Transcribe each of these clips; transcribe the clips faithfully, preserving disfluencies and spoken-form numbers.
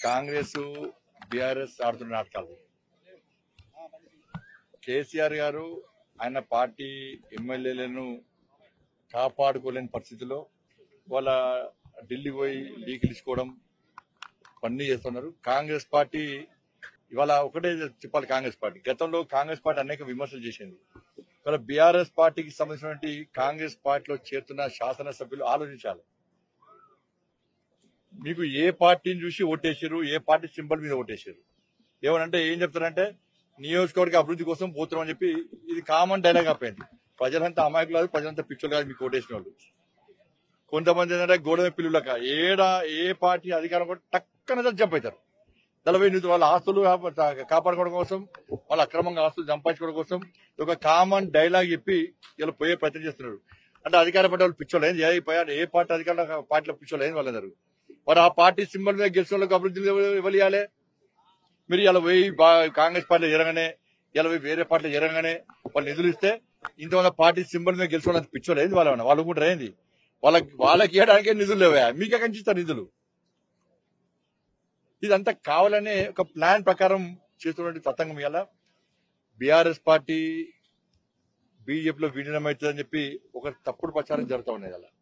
Congress BRS ఆడుతున్న నాటకాలు. కేసీఆర్ గారు ఆయన పార్టీ ఎమ్మెల్యేలను కాపాడుకోలేని పరిస్థితిలో వాళ్ళ ఢిల్లీ పోయి లీకులు ఇచ్చుకోవడం పని చేస్తున్నారు. కాంగ్రెస్ పార్టీ ఇవాళ ఒకటే చెప్పాలి, కాంగ్రెస్ పార్టీ గతంలో కాంగ్రెస్ పార్టీ అనేక విమర్శలు చేసింది. ఇవాళ బీఆర్ఎస్ పార్టీకి సంబంధించినటువంటి కాంగ్రెస్ పార్టీలో చేరుతున్న శాసనసభ్యులు ఆలోచించాలి. మీకు ఏ పార్టీని చూసి ఓటేసారు, ఏ పార్టీ సింబల్ మీద ఓటేసారు, ఏమనంటే ఏం చెప్తారంటే నియోజకవర్గ అభివృద్ధి కోసం పోతున్నాం అని చెప్పి ఇది కామన్ డైలాగ్ అయిపోయింది. ప్రజలంతా అమాయకులు కాదు, ప్రజలంతా పిచ్చోళ్ళు కాదు మీకు ఓటేసిన వాళ్ళు. కొంతమంది ఏంటంటే గోడవ పిల్లులక ఏడా ఏ పార్టీ అధికారం కూడా టక్కన జంప్ అవుతారు. నలభై నిధులు వాళ్ళ ఆస్తులు కాపాడుకోవడం కోసం, వాళ్ళ అక్రమంగా ఆస్తులు సంపాదించుకోవడం కోసం ఒక కామన్ డైలాగ్ చెప్పి ఇలా పోయే ప్రయత్నం చేస్తున్నారు. అంటే అధికార పార్టీ వాళ్ళు పిచ్చోళ్ళు ఏంది, ఏ పార్టీ అధికార పార్టీలో పిచ్చోళ్ళు ఏంది వాళ్ళందరూ. మరి ఆ పార్టీ సింబల్ మీద గెలిచిన వాళ్ళకి అభివృద్ధి ఇవ్వాలి. మీరు ఇలా పోయి కాంగ్రెస్ పార్టీలో జరగనే, ఇలా పోయి వేరే పార్టీలో జరగనే వాళ్ళు నిధులు ఇస్తే ఇంతమంది పార్టీ సింబల్ మీద గెలిచిన వాళ్ళకి పిచ్చోళ్ళు ఏంది వాళ్ళ వాళ్ళు కూడా ఏంది, వాళ్ళకి వాళ్ళకి ఇవ్వడానికే నిధులు లేవా, మీకే కనిపిస్తారు నిధులు. ఇదంతా కావాలనే ఒక ప్లాన్ ప్రకారం చేస్తున్నటువంటి తతంగం. ఇలా బీఆర్ఎస్ పార్టీ బీజేపీలో విలీనం అవుతుందని చెప్పి ఒక తప్పుడు ప్రచారం జరుగుతూ ఉన్నాయి. ఇలా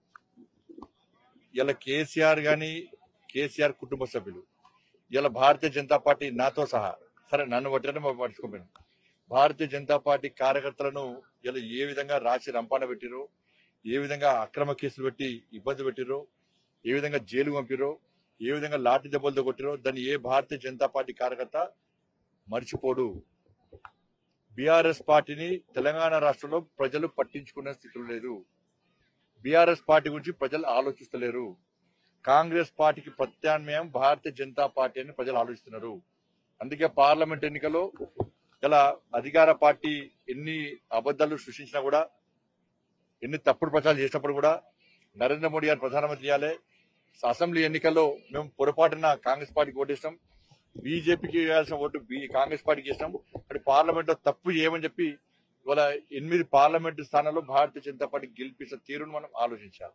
ఇలా కేసీఆర్ గాని కేసీఆర్ కుటుంబ సభ్యులు ఇలా భారతీయ జనతా పార్టీ నాతో సహా, సరే నన్ను పట్టిన పట్టించుకోపోయాను, భారతీయ జనతా పార్టీ కార్యకర్తలను ఇలా ఏ విధంగా రాసి రంపాన పెట్టిరో, ఏ విధంగా అక్రమ కేసులు పెట్టి ఇబ్బంది పెట్టిరో, ఏ విధంగా జైలు పంపిరో, ఏ విధంగా లాఠీ దెబ్బలతో కొట్టిరో దాన్ని ఏ భారతీయ జనతా పార్టీ కార్యకర్త మర్చిపోడు. బీఆర్ఎస్ పార్టీని తెలంగాణ రాష్ట్రంలో ప్రజలు పట్టించుకునే స్థితిలో లేదు. బీఆర్ఎస్ పార్టీ గురించి ప్రజలు ఆలోచిస్తలేరు. కాంగ్రెస్ పార్టీకి ప్రత్యామ్నాయం భారతీయ జనతా పార్టీ అని ప్రజలు ఆలోచిస్తున్నారు. అందుకే పార్లమెంట్ ఎన్నికల్లో ఇలా అధికార పార్టీ ఎన్ని అబద్దాలు సృష్టించినా కూడా, ఎన్ని తప్పుడు ప్రచారాలు చేసినప్పుడు కూడా నరేంద్ర మోడీ గారు ప్రధానమంత్రి చేయాలి. అసెంబ్లీ ఎన్నికల్లో మేము పొరపాటున కాంగ్రెస్ పార్టీకి ఓటేస్తాం, బీజేపీకి వేయాల్సిన ఓటు కాంగ్రెస్ పార్టీకి చేసినాం, అంటే పార్లమెంట్ లో తప్పు చేయమని చెప్పి ఇవాళ ఎనిమిది పార్లమెంటు స్థానాల్లో భారతీయ జనతా పార్టీ గెలిపించిన తీరును మనం ఆలోచించాలి.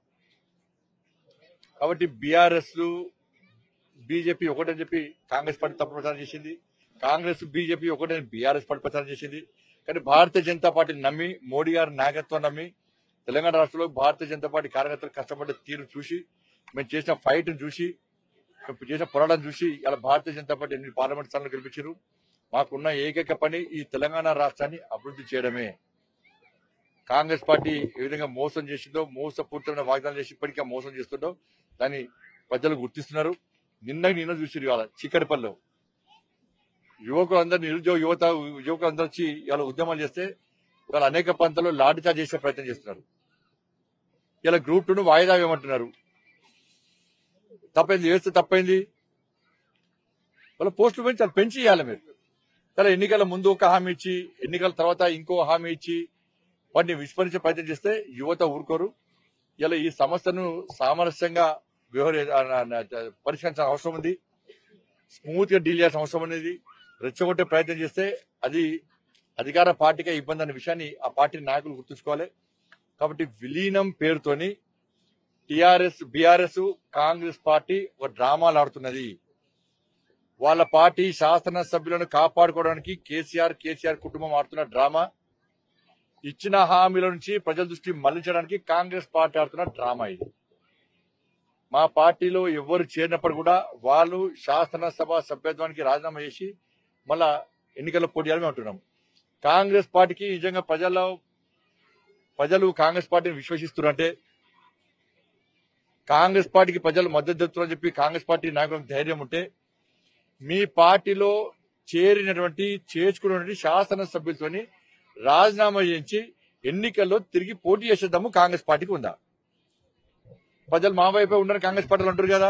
కాబట్టి బీఆర్ఎస్ బీజేపీ ఒకటని చెప్పి కాంగ్రెస్ పార్టీ తప్పు ప్రచారం చేసింది, కాంగ్రెస్ బీజేపీ ఒకటని బీఆర్ఎస్ పార్టీ ప్రచారం చేసింది. కానీ భారతీయ జనతా పార్టీని నమ్మి, మోడీ గారి నాయకత్వం నమ్మి తెలంగాణ రాష్ట్రంలో భారతీయ జనతా పార్టీ కార్యకర్తలు కష్టపడే తీరు చూసి, మేము చేసిన ఫైట్ చూసి, మేము చేసిన పోరాటం చూసి ఇలా భారతీయ జనతా పార్టీ ఎనిమిది పార్లమెంట్ స్థానాలు గెలిపించారు. మాకున్న ఏకైక పని ఈ తెలంగాణ రాష్ట్రాన్ని అభివృద్ధి చేయడమే. కాంగ్రెస్ పార్టీ ఏ విధంగా మోసం చేసిందో, మోసపూరితమైన వాగ్దానం చేసి ఇప్పటికీ మోసం చేస్తుందో దాన్ని ప్రజలు గుర్తిస్తున్నారు. నిన్న నిన్న చూసి ఇవాళ చీకటిపల్లిలో యువకులందరూ, నిరుద్యోగ యువత యువకులందరూ వచ్చి ఇలా ఉద్యమాలు చేస్తే ఇవాళ అనేక ప్రాంతాల్లో లాఠీచార్జ్ చేసే ప్రయత్నం చేస్తున్నారు. ఇలా గ్రూప్ టూను వాయిదా వేయమంటున్నారు. తప్పైంది, వేస్తే తప్పైంది. వాళ్ళ పోస్టులు పెంచి చాలా పెంచి ఇవ్వాలి. మీరు చాలా ఎన్నికల ముందు ఒక హామీ ఇచ్చి, ఎన్నికల తర్వాత ఇంకో హామీ ఇచ్చి వాటిని విస్మరించే ప్రయత్నం చేస్తే యువత ఊరుకోరు. ఇలా ఈ సమస్యను సామరస్యంగా వ్యవహరి పరిష్కరించాల్సిన అవసరం ఉంది. స్మూత్ గా డీల్ చేయాల్సిన అవసరం అనేది. రెచ్చగొట్టే ప్రయత్నం చేస్తే అది అధికార పార్టీకే ఇబ్బంది అనే విషయాన్ని ఆ పార్టీ నాయకులు గుర్తుంచుకోవాలి. కాబట్టి విలీనం పేరుతోని టీఆర్ఎస్ బీఆర్ఎస్ కాంగ్రెస్ పార్టీ ఒక డ్రామాలు ఆడుతున్నది. వాళ్ళ పార్టీ శాసనసభ్యులను కాపాడుకోవడానికి కేసీఆర్ కేసీఆర్ కుటుంబం ఆడుతున్న డ్రామా, ఇచ్చిన హామీల నుంచి ప్రజల దృష్టి మళ్లించడానికి కాంగ్రెస్ పార్టీ ఆడుతున్న డ్రామా ఇది. మా పార్టీలో ఎవరు చేరినప్పుడు కూడా వాళ్ళు శాసనసభ సభ్యత్వానికి రాజీనామా చేసి మళ్ళా ఎన్నికల్లో పోటీ చేయాలని అంటున్నాం. కాంగ్రెస్ పార్టీకి నిజంగా ప్రజల్లో ప్రజలు కాంగ్రెస్ పార్టీని విశ్వసిస్తున్నారంటే, కాంగ్రెస్ పార్టీకి ప్రజలు మద్దతు తెలుపుతారని చెప్పి కాంగ్రెస్ పార్టీ నాయకులకు ధైర్యం ఉంటే, మీ పార్టీలో చేరినటువంటి చేర్చుకున్నటువంటి శాసనసభ్యులతోని రాజీనామా చేయించి ఎన్నికల్లో తిరిగి పోటీ చేసేద్దాము కాంగ్రెస్ పార్టీకి ఉందా? ప్రజలు మా వైపే ఉండని కాంగ్రెస్ పార్టీలు అంటారు కదా.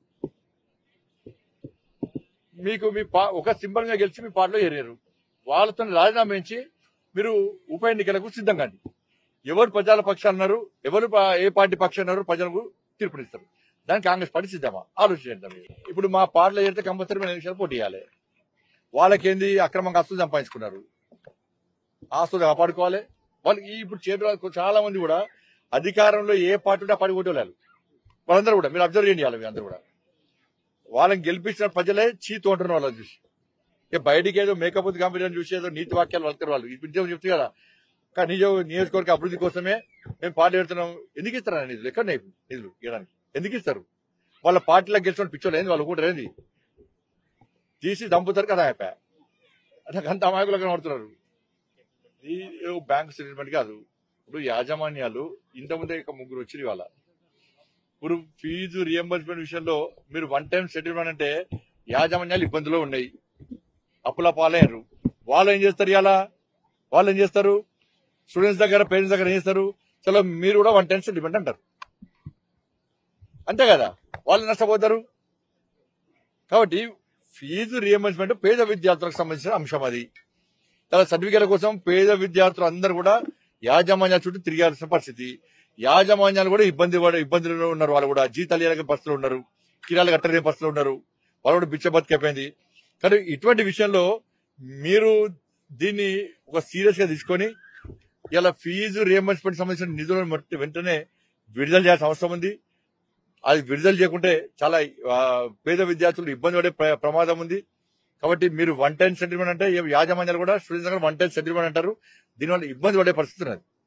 మీకు మీ ఒక సింబల్ గా గెలిచి మీ పార్టీలో చేరారు, వాళ్ళతో రాజీనామా చేయించి మీరు ఉప ఎన్నికలకు సిద్ధం కాండి. ఎవరు ప్రజల పక్షాలు అన్నారు, ఎవరు ఏ పార్టీ పక్షాలు అన్నారు ప్రజలకు తీర్పునిస్తారు. దానికి కాంగ్రెస్ పార్టీ సిద్ధమా ఆలోచించాం. ఇప్పుడు మా పార్టీలో చేరితే కంపల్సరీ మేము ఎన్నికలు పోటీ చేయాలి. వాళ్ళకేంది అక్రమంగా ఆస్తులు సంపాదించుకున్నారు, ఆస్తులు కాపాడుకోవాలి. వాళ్ళకి ఇప్పుడు చేతులు చాలా మంది కూడా అధికారంలో ఏ పార్టీ ఉంటే ఆ పార్టీ ఓటు వాళ్ళు వాళ్ళందరూ కూడా మీరు అబ్జర్వ్ చేయాలి. అందరూ కూడా వాళ్ళని గెలిపించిన ప్రజలే చీతు అంటున్నారు వాళ్ళని చూసి. ఇక బయటికి ఏదో మేకప్ కంపెనీ చూసి ఏదో నీతి వాక్యాలు వలుతారు వాళ్ళు. ఇప్పుడు చెప్తే కదా కానీ నిజ నియోజకవర్గ అభివృద్ధి కోసమే మేము పార్టీ పెడుతున్నాం. ఎందుకు ఇస్తారా నిధులు? ఎక్కడ నిధులు ఇవ్వడానికి ఎందుకు ఇస్తారు? వాళ్ళ పార్టీలో గెలిచిన పిచ్చోళ్ళు ఏంది, వాళ్ళు కూడా ఏంది తీసి దంపుతారు కదా. అయిపోయా నాకు అంత అమాయకులుగా కనబడుతున్నారు. ఈ బ్యాంక్ స్టేట్మెంట్ కాదు. ఇప్పుడు యాజమాన్యాలు ఇంతకుముందే ఇక ముగ్గురు వచ్చింది వాళ్ళ. ఇప్పుడు ఫీజు రియంబర్స్మెంట్ విషయంలో మీరు వన్ టైం సెటిల్మెంట్ అంటే యాజమాన్యాలు ఇబ్బందులు ఉన్నాయి, అప్పుల పాలయ్యారు. వాళ్ళు ఏం చేస్తారు? ఇలా వాళ్ళు ఏం చేస్తారు? స్టూడెంట్స్ దగ్గర పేరెంట్స్ దగ్గర ఏం చేస్తారు? చలో మీరు కూడా వన్ టైం సెటిల్మెంట్ అంటారు, అంతే కదా, వాళ్ళు నష్టపోతారు. కాబట్టి ఫీజు రియంబర్స్మెంట్ పేద విద్యార్థులకు సంబంధించిన అంశం. అది చాలా సర్టిఫికేట్ల కోసం పేద విద్యార్థులు అందరూ కూడా యాజమాన్యాల చుట్టూ తిరిగాల్సిన పరిస్థితి. యాజమాన్యాలు కూడా ఇబ్బంది ఇబ్బందులు ఉన్నారు. వాళ్ళు కూడా జీతాలు ఇవ్వలేని పరిస్థితులు ఉన్నారు, కిరాలు కట్టలేని పరిస్థితులు ఉన్నారు. వాళ్ళు కూడా బిచ్చ బతికైపోయింది. కానీ ఇటువంటి విషయంలో మీరు దీన్ని ఒక సీరియస్ గా తీసుకొని ఇలా ఫీజు రియంబర్స్మెంట్ సంబంధించిన నిధులను వెంటనే విడుదల చేయాల్సిన అవసరం ఉంది. అది విడుదల చేయకుంటే చాలా పేద విద్యార్థులు ఇబ్బంది పడే ప్రమాదం ఉంది. కాబట్టి మీరు వన్ టైం సెటిల్మెంట్ అంటే యాజమాన్యాలు కూడా స్టూడెంట్స్ వన్ టైం సెటిల్మెంట్ అంటారు. దీనివల్ల ఇబ్బంది పడే పరిస్థితి ఉన్నది.